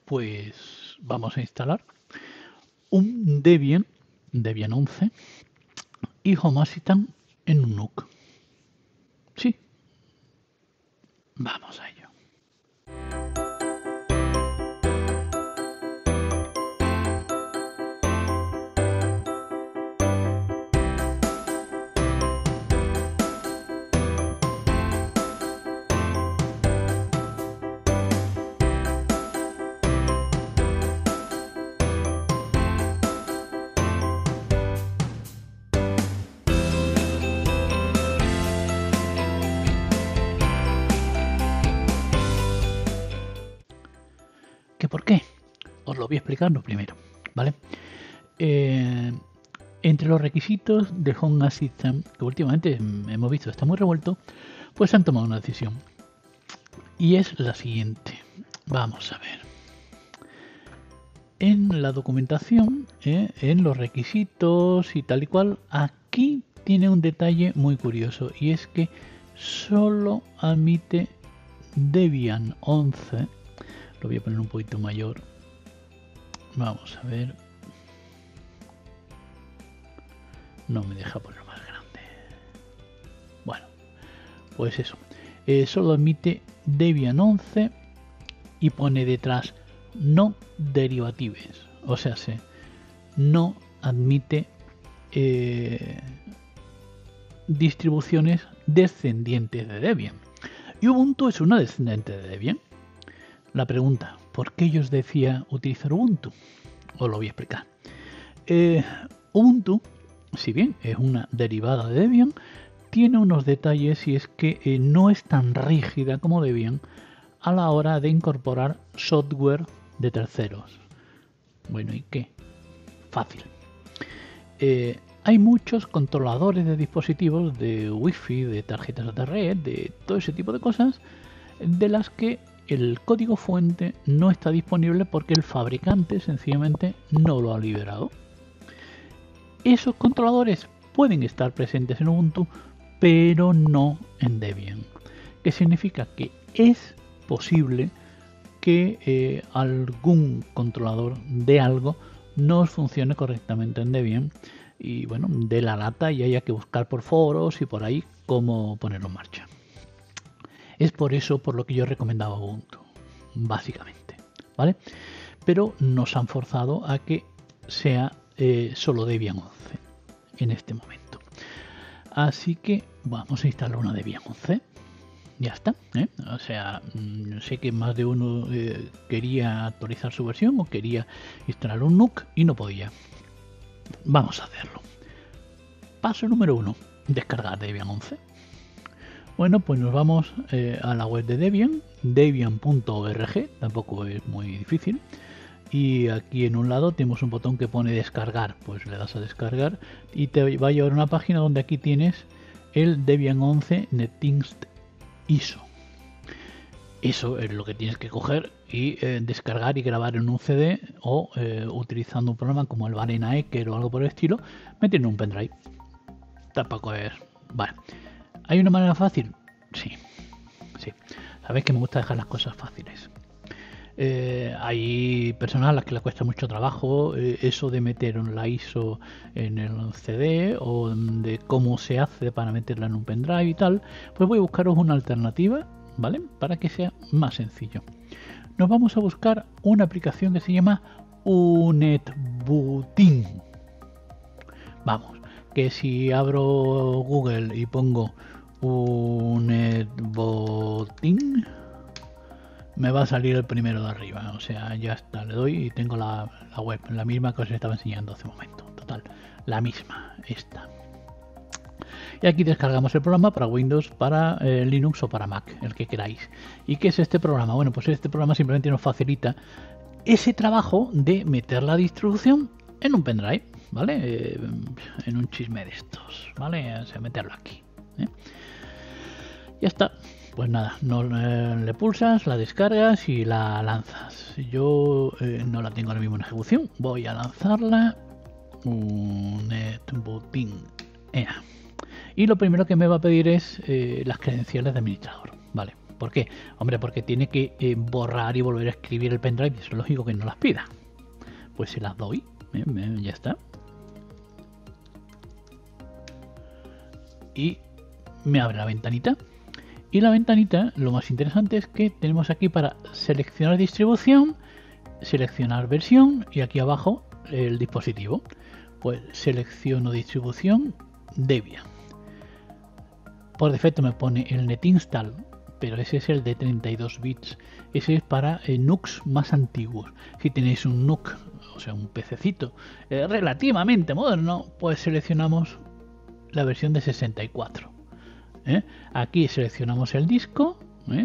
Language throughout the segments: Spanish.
pues vamos a instalar un Debian 11 y Homacitan en un NUC. Sí, vamos a ello. ¿Qué por qué? Os lo voy a explicar lo primero, ¿vale? Entre los requisitos de Home Assistant, que últimamente hemos visto está muy revuelto, pues han tomado una decisión. Y es la siguiente. Vamos a ver. En la documentación, en los requisitos y tal y cual, aquí tiene un detalle muy curioso. Y es que solo admite Debian 11. Lo voy a poner un poquito mayor. Vamos a ver. No me deja ponerlo más grande. Bueno, pues eso. Solo admite Debian 11 y pone detrás no derivatives. O sea, no admite distribuciones descendientes de Debian. Y Ubuntu es una descendiente de Debian. La pregunta, ¿por qué yo os decía utilizar Ubuntu? Os lo voy a explicar. Ubuntu, si bien es una derivada de Debian, tiene unos detalles y es que no es tan rígida como Debian a la hora de incorporar software de terceros. Bueno, ¿y qué? Fácil. Hay muchos controladores de dispositivos, de Wi-Fi, de tarjetas de red, de todo ese tipo de cosas, de las que el código fuente no está disponible porque el fabricante sencillamente no lo ha liberado. Esos controladores pueden estar presentes en Ubuntu, pero no en Debian. ¿Qué significa? Que es posible que algún controlador de algo no funcione correctamente en Debian y bueno, de la lata y haya que buscar por foros y por ahí cómo ponerlo en marcha. Es por eso por lo que yo recomendaba Ubuntu, básicamente, ¿vale? Pero nos han forzado a que sea solo Debian 11 en este momento. Así que vamos a instalar una Debian 11. Ya está, O sea, sé que más de uno quería actualizar su versión o quería instalar un NUC y no podía. Vamos a hacerlo. Paso número 1, descargar Debian 11. Bueno, pues nos vamos a la web de Debian, debian.org, tampoco es muy difícil. Y aquí en un lado tenemos un botón que pone descargar, pues le das a descargar y te va a llevar a una página donde aquí tienes el Debian 11 Netinst ISO. Eso es lo que tienes que coger y descargar y grabar en un CD o utilizando un programa como el Varena Ecker o algo por el estilo, metiendo en un pendrive. Tampoco es... Vale. ¿Hay una manera fácil? Sí. Sabéis que me gusta dejar las cosas fáciles. Hay personas a las que les cuesta mucho trabajo eso de meter la ISO en el CD o de cómo se hace para meterla en un pendrive y tal. Pues voy a buscaros una alternativa, ¿vale? Para que sea más sencillo. Nos vamos a buscar una aplicación que se llama UNetbooting. Vamos, que si abro Google y pongo UNetbooting, me va a salir el primero de arriba. O sea, ya está, le doy y tengo la web, la misma que os estaba enseñando hace un momento. Total, la misma, esta. Y aquí descargamos el programa para Windows, para Linux o para Mac, el que queráis. ¿Y qué es este programa? Bueno, pues este programa simplemente nos facilita ese trabajo de meter la distribución en un pendrive, ¿vale? En un chisme de estos, ¿vale? O sea, meterlo aquí. Ya está. Pues nada, no le pulsas, la descargas y la lanzas. Yo no la tengo ahora mismo en ejecución. Voy a lanzarla. Netbooting. Y lo primero que me va a pedir es las credenciales de administrador. Vale, ¿Por qué? Hombre, porque tiene que borrar y volver a escribir el pendrive. Es lógico que no las pida. Pues se las doy. Ya está. Y me abre la ventanita. Y la ventanita, lo más interesante es que tenemos aquí para seleccionar distribución, seleccionar versión y aquí abajo el dispositivo. Pues selecciono distribución Debian. Por defecto me pone el NetInstall, pero ese es el de 32 bits. Ese es para NUCs más antiguos. Si tenéis un NUC, o sea, un PCcito relativamente moderno, pues seleccionamos la versión de 64. Aquí seleccionamos el disco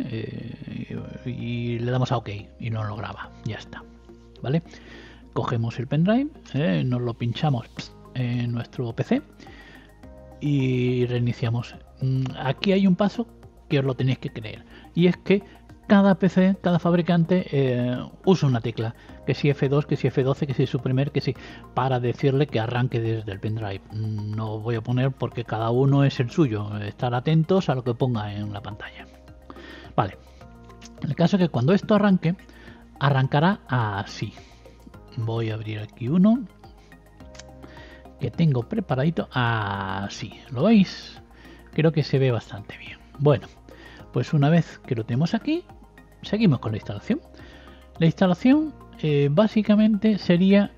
y le damos a OK y nos lo graba. Ya está. ¿Vale? Cogemos el pendrive, nos lo pinchamos en nuestro PC y reiniciamos. Aquí hay un paso que os lo tenéis que creer, y es que cada PC, cada fabricante usa una tecla, que si F2, que si F12, que si Supprimer, que si, para decirle que arranque desde el pendrive. No voy a poner porque cada uno es el suyo, estar atentos a lo que ponga en la pantalla. Vale, el caso es que cuando esto arranque, arrancará así. Voy a abrir aquí uno que tengo preparadito así. ¿Lo veis? Creo que se ve bastante bien. Bueno, pues una vez que lo tenemos aquí, seguimos con la instalación. La instalación básicamente sería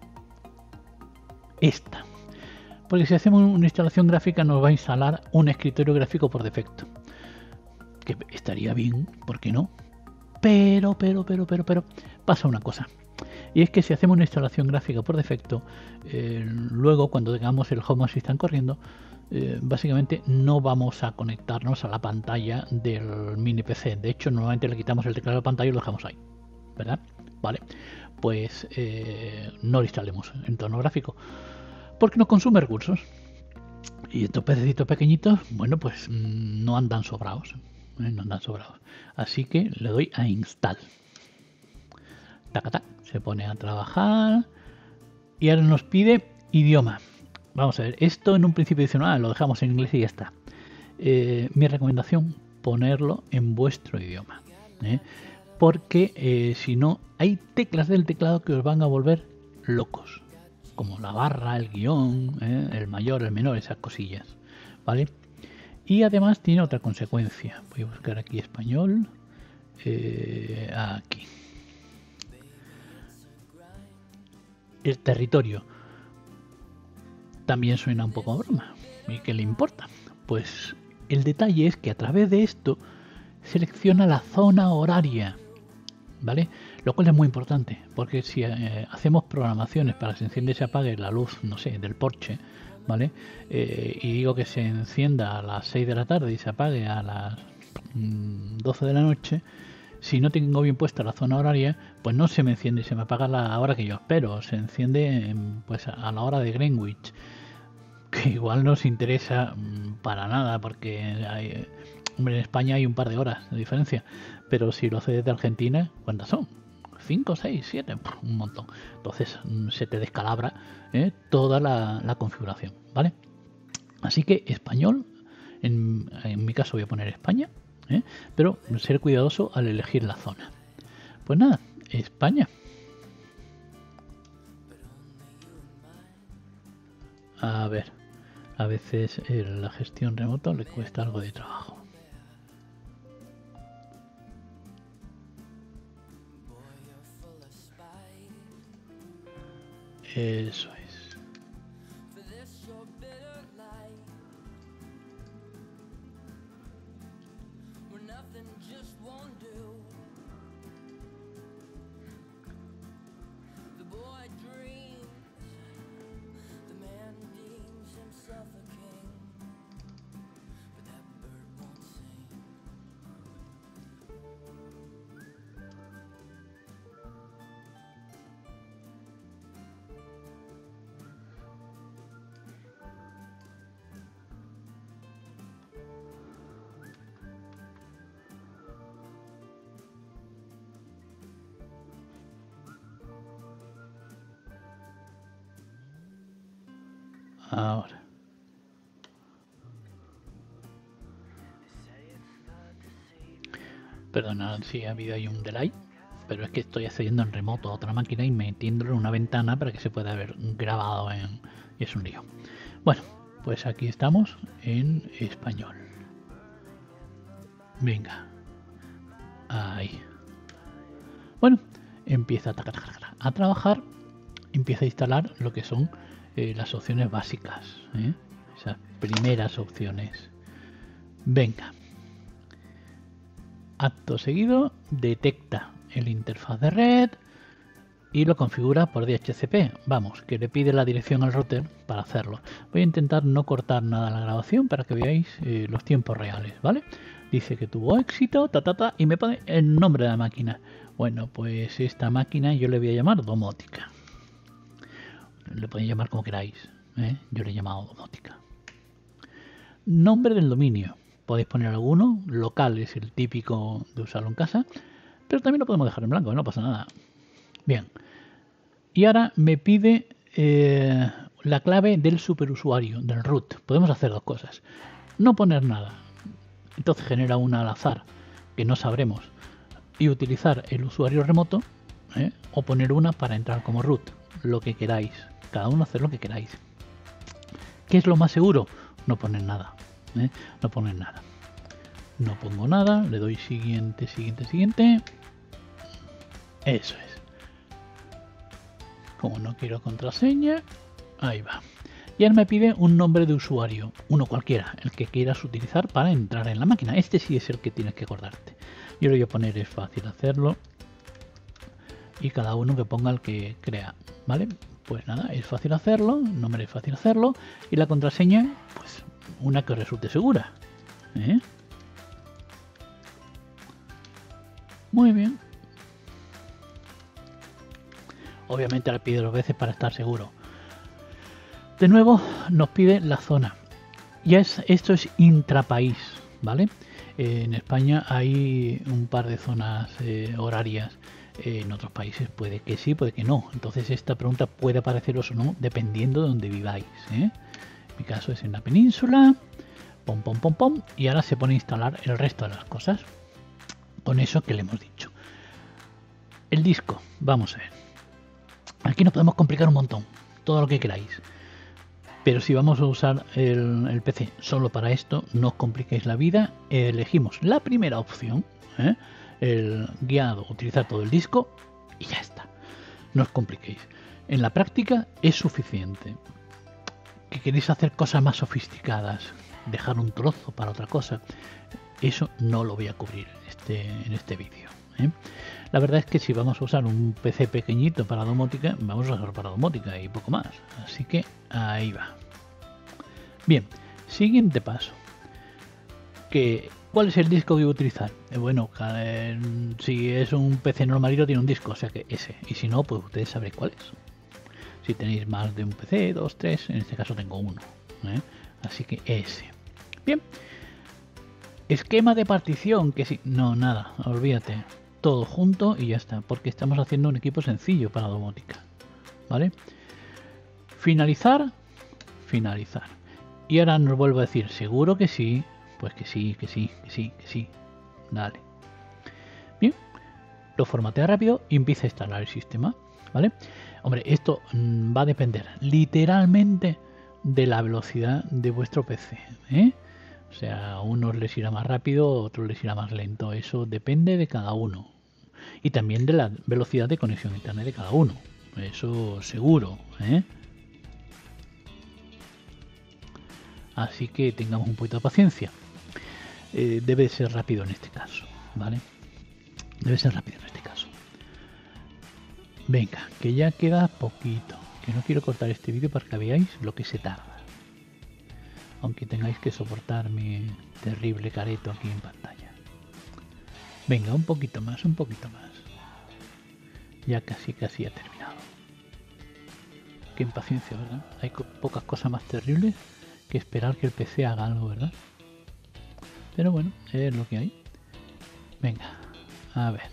esta. Porque si hacemos una instalación gráfica nos va a instalar un escritorio gráfico por defecto. Que estaría bien, ¿por qué no? Pero pasa una cosa. Y es que si hacemos una instalación gráfica por defecto, luego cuando tengamos el Home Assistant corriendo, básicamente no vamos a conectarnos a la pantalla del mini PC. De hecho, normalmente le quitamos el teclado de la pantalla y lo dejamos ahí, ¿verdad? Vale, pues no lo instalemos en entorno gráfico porque nos consume recursos. Y estos pececitos pequeñitos, bueno, pues no andan sobrados. No andan sobrados. Así que le doy a install. Tac, se pone a trabajar y ahora nos pide idioma. Vamos a ver, esto en un principio dice, lo dejamos en inglés y ya está. Mi recomendación, ponerlo en vuestro idioma, porque si no, hay teclas del teclado que os van a volver locos, como la barra, el guión, el mayor, el menor, esas cosillas, ¿vale? Y además tiene otra consecuencia. Voy a buscar aquí español, aquí. El territorio también suena un poco a broma. ¿Y qué le importa? Pues el detalle es que a través de esto selecciona la zona horaria, ¿vale? Lo cual es muy importante, porque si hacemos programaciones para que se encienda y se apague la luz, no sé, del porche, ¿vale? Y digo que se encienda a las 6 de la tarde y se apague a las 12 de la noche, si no tengo bien puesta la zona horaria, pues no se me enciende y se me apaga a la hora que yo espero. Se enciende pues a la hora de Greenwich, que igual no os interesa para nada, porque hombre, en España hay un par de horas de diferencia. Pero si lo hace desde Argentina, ¿cuántas son? 5, 6, 7, un montón. Entonces se te descalabra toda la configuración, ¿vale? Así que español, en mi caso voy a poner España. Pero ser cuidadoso al elegir la zona. Pues nada, España. A ver, a veces la gestión remota le cuesta algo de trabajo. Eso es. Ahora. Perdona si ha habido ahí un delay, pero es que estoy accediendo en remoto a otra máquina y metiéndolo en una ventana para que se pueda ver grabado y es un lío. Bueno, pues aquí estamos en español. Venga. Ahí. Bueno, empieza a trabajar, empieza a instalar lo que son las opciones básicas, esas primeras opciones. Venga. Acto seguido, detecta el interfaz de red y lo configura por DHCP. Vamos, que le pide la dirección al router para hacerlo. Voy a intentar no cortar nada en la grabación para que veáis los tiempos reales, ¿vale? Dice que tuvo éxito, y me pone el nombre de la máquina. Bueno, pues esta máquina yo le voy a llamar domótica. Le podéis llamar como queráis, yo le he llamado domótica. Nombre del dominio. Podéis poner alguno, local es el típico de usarlo en casa, pero también lo podemos dejar en blanco, no pasa nada. Bien, y ahora me pide la clave del superusuario, del root. Podemos hacer dos cosas. No poner nada, entonces genera una al azar que no sabremos, y utilizar el usuario remoto, o poner una para entrar como root, lo que queráis. Cada uno hacer lo que queráis. ¿Qué es lo más seguro? No poner nada. No poner nada. No pongo nada, le doy siguiente, siguiente, siguiente. Eso es. Como no quiero contraseña, ahí va. Y ahora me pide un nombre de usuario, uno cualquiera, el que quieras utilizar para entrar en la máquina. Este sí es el que tienes que acordarte. Yo lo voy a poner, es fácil hacerlo. Y cada uno que ponga el que crea, ¿vale? Pues nada, es fácil hacerlo, el nombre es fácil hacerlo. Y la contraseña, pues una que resulte segura. Muy bien. Obviamente le pide 2 veces para estar seguro. De nuevo nos pide la zona. Esto es intrapaís, ¿vale? En España hay un par de zonas horarias. En otros países puede que sí, puede que no. Entonces esta pregunta puede apareceros o no dependiendo de donde viváis. En mi caso es en la península. Pom, pom, pom, pom. Y ahora se pone a instalar el resto de las cosas. Con eso que le hemos dicho. El disco, vamos a ver. Aquí nos podemos complicar un montón. Todo lo que queráis. Pero si vamos a usar el PC solo para esto, no os compliquéis la vida. Elegimos la primera opción, el guiado, utilizar todo el disco y ya está. No os compliquéis. En la práctica es suficiente. Que queréis hacer cosas más sofisticadas, dejar un trozo para otra cosa, eso no lo voy a cubrir en este vídeo. La verdad es que si vamos a usar un PC pequeñito para domótica, vamos a usar para domótica y poco más. Así que ahí va. Bien, siguiente paso. ¿Cuál es el disco que voy a utilizar? Bueno, si es un PC normalito tiene un disco, o sea que ese. Y si no, pues ustedes sabréis cuál es. Si tenéis más de un PC, 2, 3, en este caso tengo uno. Así que ese. Bien. Esquema de partición, que sí. No, nada, olvídate. Todo junto y ya está, porque estamos haciendo un equipo sencillo para domótica. ¿Vale? Finalizar. Finalizar. Y ahora nos vuelvo a decir, ¿seguro que sí? Pues que sí, que sí, que sí, que sí. Dale. Bien. Lo formatea rápido y empieza a instalar el sistema. ¿Vale? Hombre, esto va a depender literalmente de la velocidad de vuestro PC. O sea, a unos les irá más rápido, a otros les irá más lento. Eso depende de cada uno. Y también de la velocidad de conexión a internet de cada uno. Eso seguro. Así que tengamos un poquito de paciencia. Debe ser rápido en este caso. ¿Vale? Debe ser rápido en este caso. Venga, que ya queda poquito. Que no quiero cortar este vídeo para que veáis lo que se tarda. Aunque tengáis que soportar mi terrible careto aquí en pantalla. Venga, un poquito más, un poquito más. Ya casi ha terminado. Qué impaciencia, ¿verdad? Hay pocas cosas más terribles que esperar que el PC haga algo, ¿verdad? Pero bueno, es lo que hay. Venga, a ver.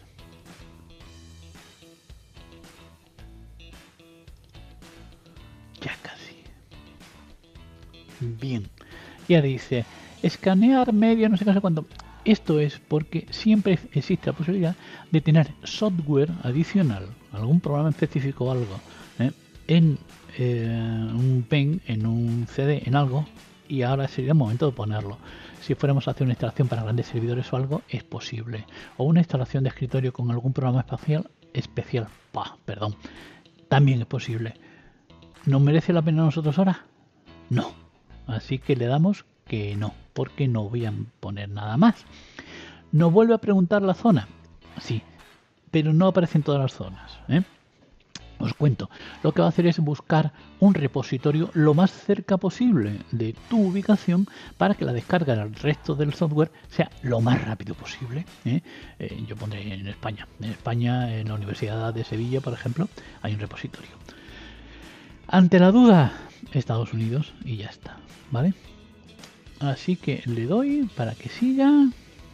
Ya casi. Bien. Ya dice, escanear medio, no sé qué, no sé cuánto. Esto es porque siempre existe la posibilidad de tener software adicional, algún programa específico o algo, en un pen, en un CD, en algo, y ahora sería el momento de ponerlo. Si fuéramos a hacer una instalación para grandes servidores o algo, es posible. O una instalación de escritorio con algún programa especial, también es posible. ¿Nos merece la pena a nosotros ahora? No. Así que le damos que no, porque no voy a poner nada más. ¿Nos vuelve a preguntar la zona? Sí, pero no aparece en todas las zonas, Os cuento, lo que va a hacer es buscar un repositorio lo más cerca posible de tu ubicación para que la descarga del resto del software sea lo más rápido posible. Yo pondré en España. En España, en la Universidad de Sevilla, por ejemplo, hay un repositorio. Ante la duda, Estados Unidos y ya está, ¿vale? Así que le doy para que siga.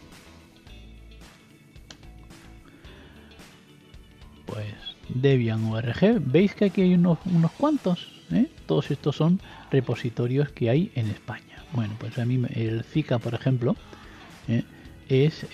Pues Debian org, veis que aquí hay unos cuantos, todos estos son repositorios que hay en España. Bueno, pues a mí el Zika, por ejemplo, es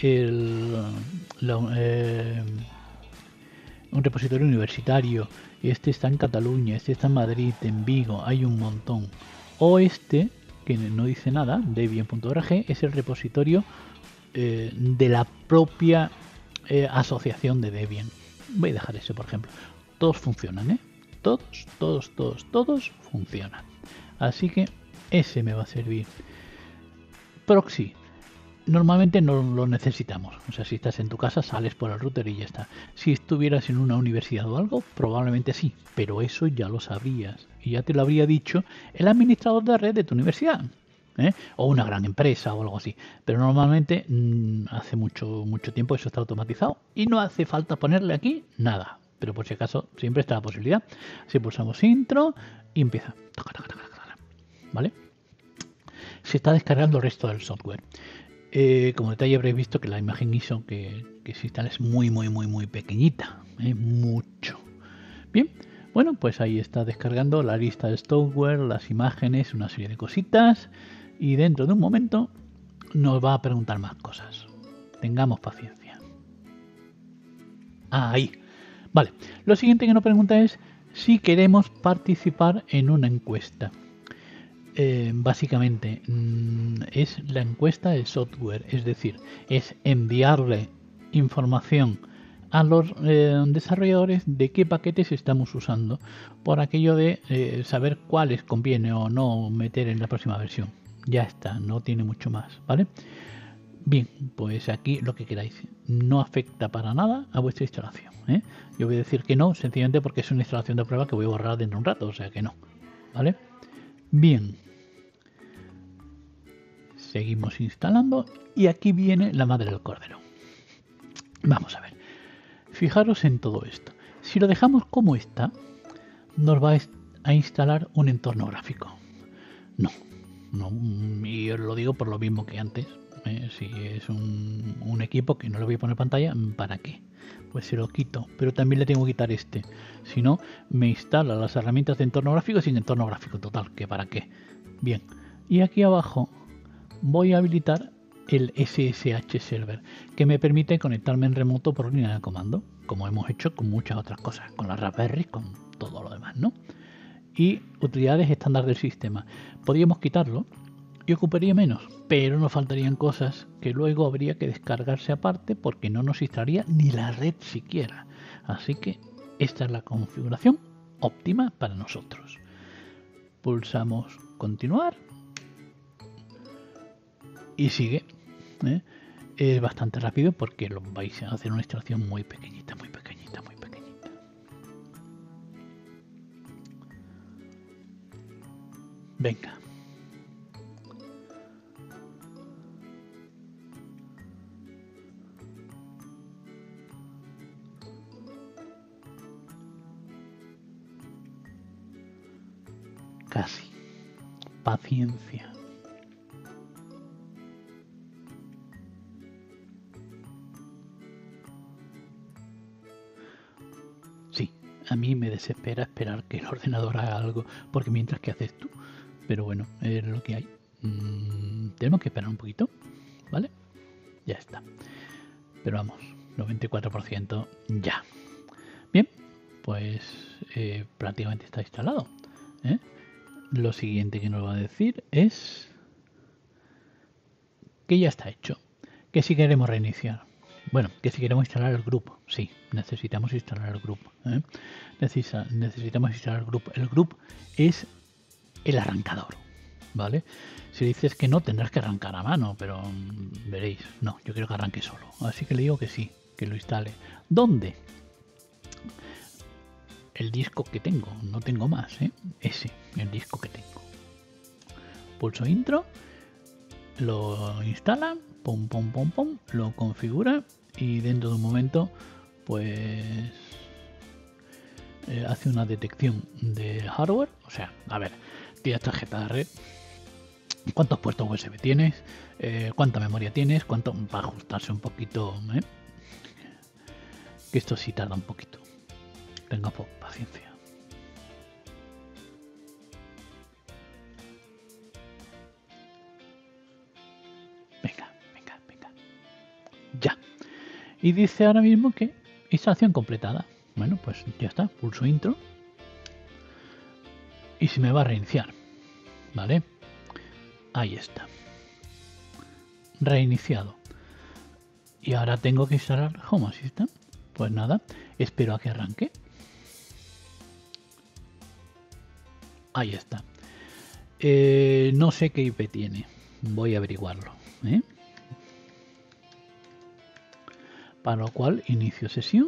un repositorio universitario. Este está en Cataluña, este está en Madrid, en Vigo, hay un montón. O este, que no dice nada, Debian.org, es el repositorio de la propia asociación de Debian. Voy a dejar ese, por ejemplo. Todos funcionan, todos funcionan. Así que ese me va a servir. Proxy. Normalmente no lo necesitamos. O sea, si estás en tu casa, sales por el router y ya está. Si estuvieras en una universidad o algo, probablemente sí. Pero eso ya lo sabrías. Y ya te lo habría dicho el administrador de red de tu universidad. O una gran empresa o algo así. Pero normalmente hace mucho tiempo eso está automatizado y no hace falta ponerle aquí nada. Pero por si acaso siempre está la posibilidad. Si pulsamos intro y empieza. ¿Vale? Se está descargando el resto del software. Como detalle habréis visto que la imagen ISO que se instala es muy pequeñita. Mucho. Bien. Bueno, pues ahí está descargando la lista de software, las imágenes, una serie de cositas. Y dentro de un momento nos va a preguntar más cosas. Tengamos paciencia. Ahí. Vale. Lo siguiente que nos pregunta es si queremos participar en una encuesta. Básicamente es la encuesta del software. Es decir, es enviarle información a los desarrolladores de qué paquetes estamos usando. Por aquello de saber cuáles conviene o no meter en la próxima versión. Ya está, no tiene mucho más, ¿vale? Bien, pues aquí lo que queráis. No afecta para nada a vuestra instalación, Yo voy a decir que no, sencillamente porque es una instalación de prueba que voy a borrar dentro de un rato, o sea que no, ¿vale? Bien. Seguimos instalando y aquí viene la madre del cordero. Vamos a ver. Fijaros en todo esto. Si lo dejamos como está, nos va a instalar un entorno gráfico. No, y os lo digo por lo mismo que antes. Si es un equipo que no le voy a poner pantalla, ¿para qué? Pues se lo quito, pero también le tengo que quitar este. Si no, me instala las herramientas de entorno gráfico sin entorno gráfico total, que para qué. Bien, y aquí abajo voy a habilitar el SSH Server, que me permite conectarme en remoto por línea de comando, como hemos hecho con muchas otras cosas, con la Raspberry, con todo lo demás, ¿no? Y utilidades estándar del sistema. Podríamos quitarlo y ocuparía menos, pero nos faltarían cosas que luego habría que descargarse aparte porque no nos instalaría ni la red siquiera. Así que esta es la configuración óptima para nosotros. Pulsamos continuar y sigue. Es bastante rápido porque lo vais a hacer una instalación muy pequeñita. Venga. Casi. Paciencia. Sí, a mí me desespera esperar que el ordenador haga algo, porque mientras que haces tú. Pero bueno, es lo que hay. Tenemos que esperar un poquito, ¿vale? ya está. Pero vamos, 94% ya. Bien, pues prácticamente está instalado. Lo siguiente que nos va a decir es que ya está hecho. Que si queremos reiniciar. Bueno, que si queremos instalar el grupo. Sí, necesitamos instalar el grupo. Necesitamos instalar el grupo. El grupo es el arrancador, ¿vale? Si dices que no, tendrás que arrancar a mano, pero veréis. No, yo quiero que arranque solo. Así que le digo que sí, que lo instale. ¿Dónde? El disco que tengo, no tengo más, ese, el disco que tengo. Pulso intro, lo instala, pum, pum, pum, pum, lo configura y dentro de un momento, pues hace una detección de hardware. O sea, a ver, tienes tarjeta de red, cuántos puertos USB tienes, cuánta memoria tienes, cuánto, va a ajustarse un poquito, que esto sí tarda un poquito. Tenga paciencia. Venga. Ya. Y dice ahora mismo que instalación completada. Bueno, pues ya está. Pulso intro. Y se me va a reiniciar. ¿Vale? Ahí está. Reiniciado. Y ahora tengo que instalar Home Assistant. Pues nada, espero a que arranque. Ahí está. No sé qué IP tiene. Voy a averiguarlo. Para lo cual inicio sesión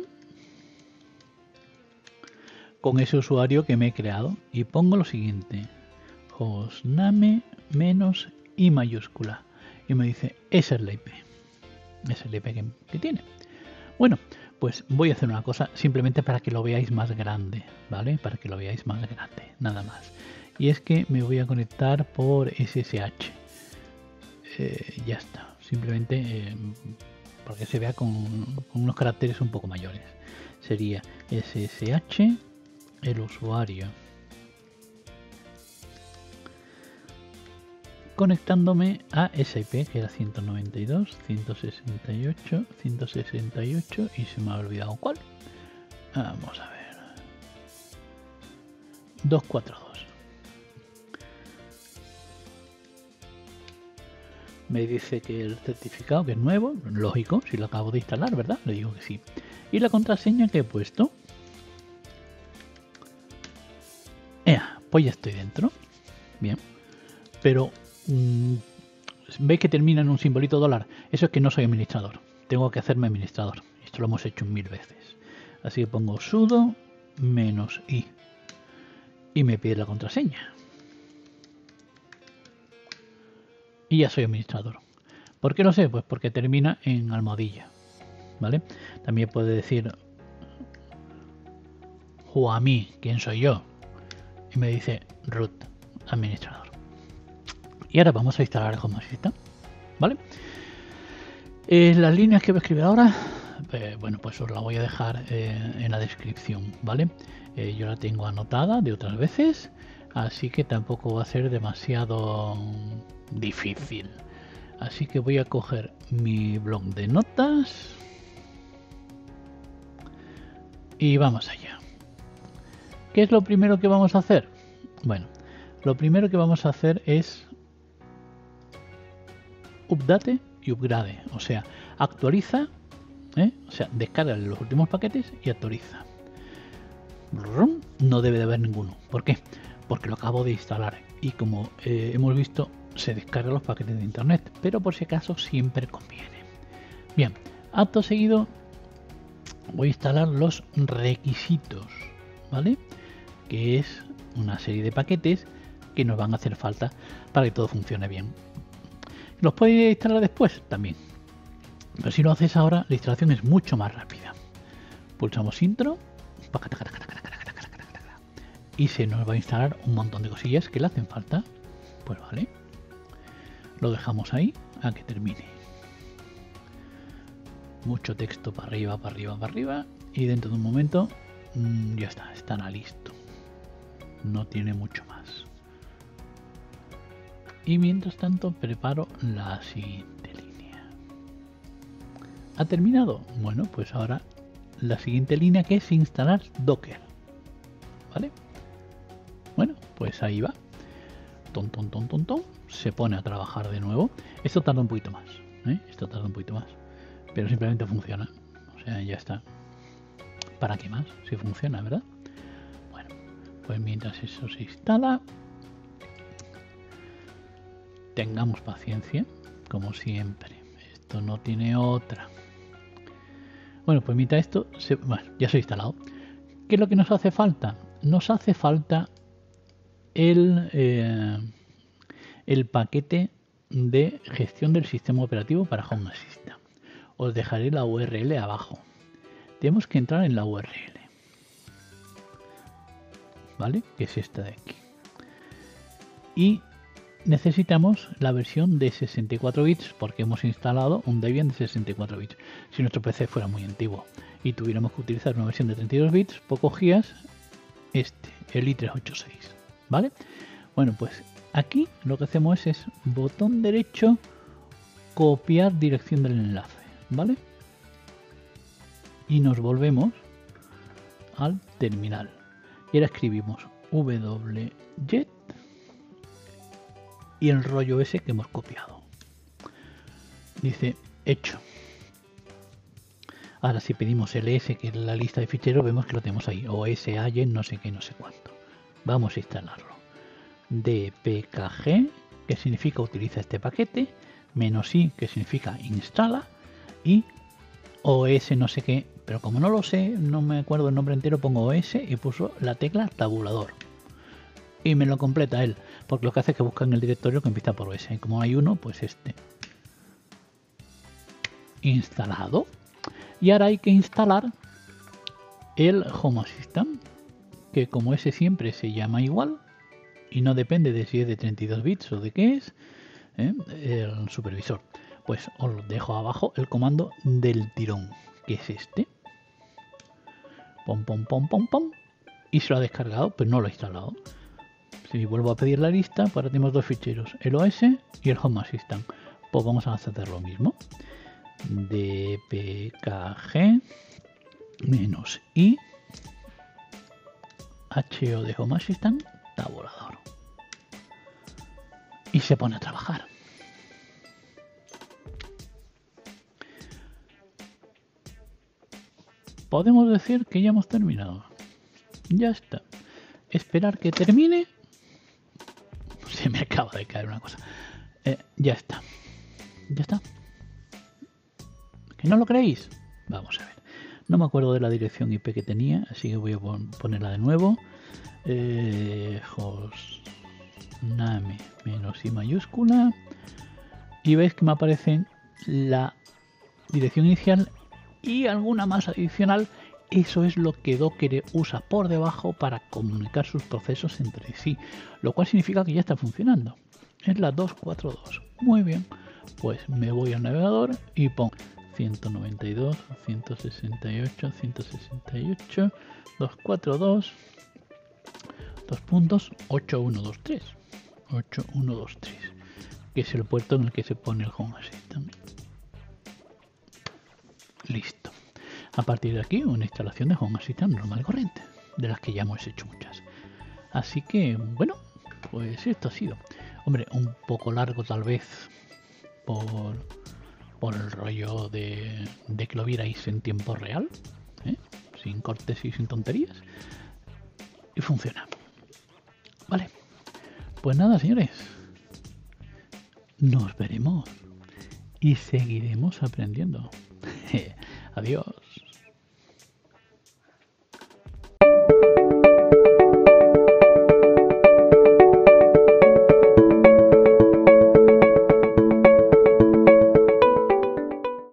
con ese usuario que me he creado y pongo lo siguiente: hostname menos I mayúscula. Y me dice, esa es la IP. Esa es la IP que tiene. Bueno, pues voy a hacer una cosa simplemente para que lo veáis más grande, ¿vale? Para que lo veáis más grande, nada más. Y es que me voy a conectar por SSH. Ya está, simplemente porque se vea con unos caracteres un poco mayores. Sería SSH, el usuario, conectándome a esa IP que era 192.168.168 y se me ha olvidado cuál. Vamos a ver. 242. Me dice que el certificado que es nuevo, lógico, si lo acabo de instalar, ¿verdad? Le digo que sí. Y la contraseña que he puesto. Pues ya estoy dentro. Bien. Pero veis que termina en un simbolito dólar. Eso es que no soy administrador. Tengo que hacerme administrador. Esto lo hemos hecho 1000 veces. Así que pongo sudo -i. Y me pide la contraseña. Y ya soy administrador. ¿Por qué lo sé? Pues porque termina en almohadilla. ¿Vale? También puede decir Juami, ¿quién soy yo? Y me dice root, administrador. Y ahora vamos a instalar el Home Assistant. ¿Vale? Las líneas que voy a escribir ahora, bueno, pues os la voy a dejar en la descripción. ¿Vale? Yo la tengo anotada de otras veces, así que tampoco va a ser demasiado difícil. Así que voy a coger mi blog de notas y vamos allá. ¿Qué es lo primero que vamos a hacer? Bueno, lo primero que vamos a hacer es update y upgrade, o sea, actualiza, o sea, descarga los últimos paquetes y actualiza. No debe de haber ninguno. ¿Por qué? Porque lo acabo de instalar y como hemos visto, se descargan los paquetes de internet, pero por si acaso siempre conviene. Bien, acto seguido voy a instalar los requisitos, ¿vale? Que es una serie de paquetes que nos van a hacer falta para que todo funcione bien. ¿Los podéis instalar después? También. Pero si lo haces ahora, la instalación es mucho más rápida. Pulsamos intro y se nos va a instalar un montón de cosillas que le hacen falta. Pues vale. Lo dejamos ahí a que termine. Mucho texto para arriba, para arriba, para arriba. Y dentro de un momento ya está, estará listo. No tiene mucho más. Y mientras tanto preparo la siguiente línea. ¿Ha terminado? Bueno, pues ahora la siguiente línea, que es instalar Docker. ¿Vale? Bueno, pues ahí va. Ton, ton, ton, ton, ton. Se pone a trabajar de nuevo. Esto tarda un poquito más, ¿eh? Esto tarda un poquito más. Pero simplemente funciona. O sea, ya está. ¿Para qué más? Si funciona, ¿verdad? Bueno, pues mientras eso se instala, tengamos paciencia, como siempre. Esto no tiene otra. Bueno, pues mientras esto bueno, ya se ha instalado. ¿Qué es lo que nos hace falta? Nos hace falta el paquete de gestión del sistema operativo para Home Assistant. Os dejaré la URL abajo. Tenemos que entrar en la URL, ¿vale? Que es esta de aquí. Y necesitamos la versión de 64 bits porque hemos instalado un Debian de 64 bits. Si nuestro PC fuera muy antiguo y tuviéramos que utilizar una versión de 32 bits, pues cogías el i386, ¿vale? Bueno, pues aquí lo que hacemos es botón derecho, copiar dirección del enlace, ¿vale? Y nos volvemos al terminal. Y ahora escribimos wget y el rollo ese que hemos copiado. Dice hecho. Ahora si pedimos ls, que es la lista de ficheros, vemos que lo tenemos ahí. O sayen no sé qué, no sé cuánto. Vamos a instalarlo. dpkg, que significa utiliza este paquete. -i, que significa instala. Y os no sé qué. Pero como no lo sé, no me acuerdo el nombre entero, pongo os y puso la tecla tabulador. Y me lo completa él, porque lo que hace es que busca en el directorio que empieza por os. Y como hay uno, pues este. Instalado. Y ahora hay que instalar el Home Assistant, que como ese siempre se llama igual, y no depende de si es de 32 bits o de qué es, el supervisor. Pues os dejo abajo el comando del tirón, que es este. Pom, pom, pom, pom, pom. Y se lo ha descargado, pero no lo ha instalado. Si vuelvo a pedir la lista, pues ahora tenemos dos ficheros, el OS y el Home Assistant. Pues vamos a hacer lo mismo. dpkg -i ho de Home Assistant tabulador. Y se pone a trabajar. Podemos decir que ya hemos terminado. Ya está. Esperar que termine. Se me acaba de caer una cosa. Ya está. Ya está. ¿Que no lo creéis? Vamos a ver. No me acuerdo de la dirección IP que tenía, así que voy a ponerla de nuevo. Hostname -i mayúscula. Y veis que me aparecen la dirección inicial y alguna más adicional. Eso es lo que Docker usa por debajo para comunicar sus procesos entre sí, lo cual significa que ya está funcionando. Es la 242. Muy bien, pues me voy al navegador y pongo 192, 168, 168, 242, 2.8123, 8123, que es el puerto en el que se pone el Home Assistant. Listo. A partir de aquí, una instalación de Home Assistant normal y corriente, de las que ya hemos hecho muchas. Así que, bueno, pues esto ha sido. Hombre, un poco largo tal vez por el rollo de que lo vierais en tiempo real, sin cortes y sin tonterías. Y funciona. Vale. Pues nada, señores. Nos veremos y seguiremos aprendiendo. Adiós.